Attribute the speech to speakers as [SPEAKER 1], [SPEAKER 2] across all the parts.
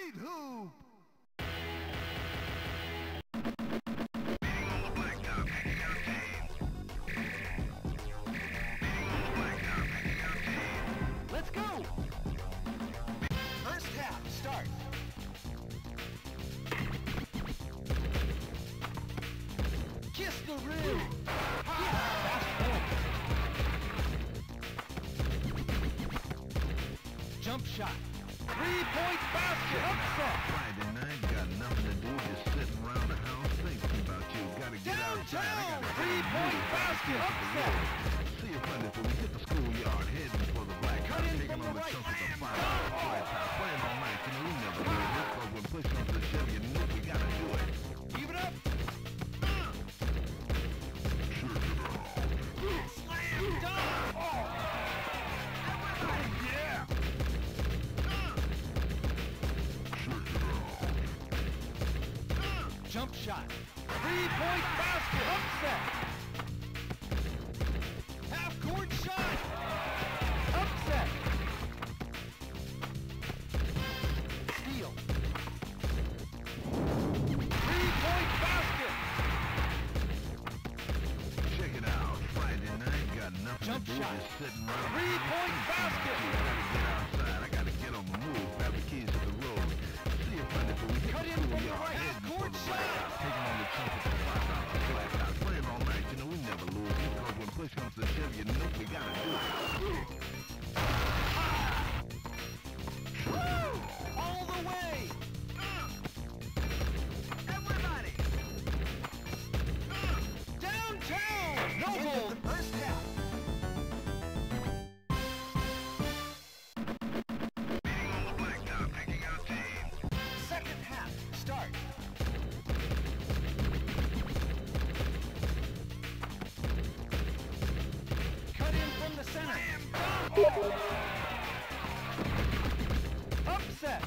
[SPEAKER 1] Right hoop!
[SPEAKER 2] Let's go! First half, start. Kiss the rim! Fast point. Jump shot. Three-point basket! Upset!
[SPEAKER 1] Friday night, got nothing to do, just sitting around the house thinking about you. Gotta get outside, I
[SPEAKER 2] Downtown!
[SPEAKER 1] gotta
[SPEAKER 2] Three-point basket! Upset!
[SPEAKER 1] see you Monday till we hit the schoolyard, heading for the black
[SPEAKER 2] Cut in
[SPEAKER 1] taking
[SPEAKER 2] from
[SPEAKER 1] on
[SPEAKER 2] the
[SPEAKER 1] the
[SPEAKER 2] right.
[SPEAKER 1] chunk of the
[SPEAKER 2] Slam
[SPEAKER 1] fire.
[SPEAKER 2] dunk.
[SPEAKER 1] White House, playing all night, you know we never do this, but when push comes to shove, you know we gotta do it.
[SPEAKER 2] Keep it up! Slam dunk!
[SPEAKER 1] Yeah!
[SPEAKER 2] Jump shot. Three-point basket. Upset. Half-court shot. Upset. Steal. Three-point basket.
[SPEAKER 1] Check it out, Friday night, got nothing
[SPEAKER 2] Jump
[SPEAKER 1] to do,
[SPEAKER 2] shot.
[SPEAKER 1] just sitting around.
[SPEAKER 2] Three-point basket.
[SPEAKER 1] Gotta get outside, I gotta get on the move, grab the keys to the road. See you Monday till we hit
[SPEAKER 2] Cut
[SPEAKER 1] the
[SPEAKER 2] in from the
[SPEAKER 1] schoolyard,
[SPEAKER 2] right.
[SPEAKER 1] heading for
[SPEAKER 2] Half-court
[SPEAKER 1] the
[SPEAKER 2] shot.
[SPEAKER 1] black house, taking on the chunk of the black house, playing all night, you know we never lose, because when push comes to shove, you know we gotta do it.
[SPEAKER 2] Woo! All the way. Everybody. Downtown. No goal. The first half.
[SPEAKER 1] Blacktop picking out team.
[SPEAKER 2] Second half. Start. Cut in from the center. Upset.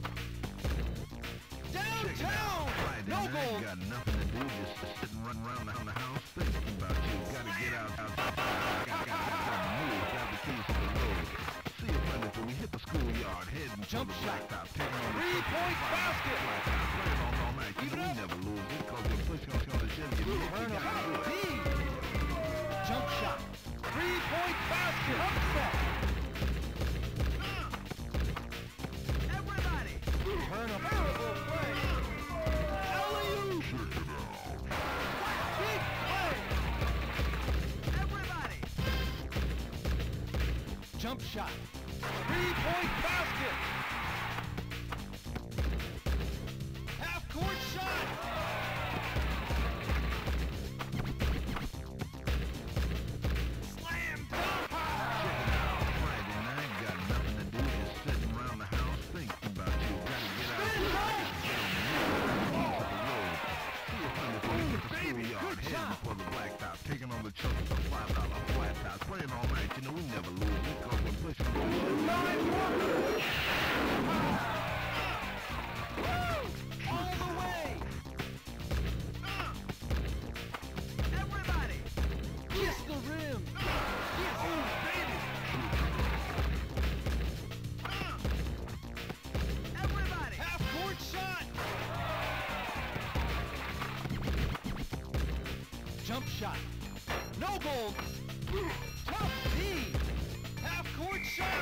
[SPEAKER 1] Check it out,
[SPEAKER 2] Downtown.
[SPEAKER 1] Friday
[SPEAKER 2] No
[SPEAKER 1] night,
[SPEAKER 2] goal.
[SPEAKER 1] got nothing to do, just sitting running around the house thinking about you. Gotta get outside, gotta move, grab the keys to the road. See you Monday till we hit the schoolyard, heading
[SPEAKER 2] Jump
[SPEAKER 1] for the
[SPEAKER 2] shot.
[SPEAKER 1] blacktop, taking on the
[SPEAKER 2] Three-point basket.
[SPEAKER 1] playing all night, you
[SPEAKER 2] Keep it
[SPEAKER 1] know we
[SPEAKER 2] up.
[SPEAKER 1] never lose it, cause when push comes to shove, you know we
[SPEAKER 2] Turn
[SPEAKER 1] gotta do
[SPEAKER 2] about.
[SPEAKER 1] it.
[SPEAKER 2] D. Jump shot. Three-point basket. Upset. Everybody. Turn about. Play. Alley-oop. Big play. Everybody. Jump shot. Three-point basket. Half-court shot. Slam dunk.
[SPEAKER 1] Check it out, Friday night, got nothing to do, just sitting around the house thinking about you. Gotta get outside, gotta get on the move, see you Monday till we hit the schoolyard, heading for the blacktop, taking on the chunk of the $5 flat top, playing all night, you know we never lose it, cause when push comes to shove,
[SPEAKER 2] All the way. Everybody. Kiss the rim. Oh, baby. Everybody. Half-court shot. Jump shot. No goal. Tough D. Half-court shot.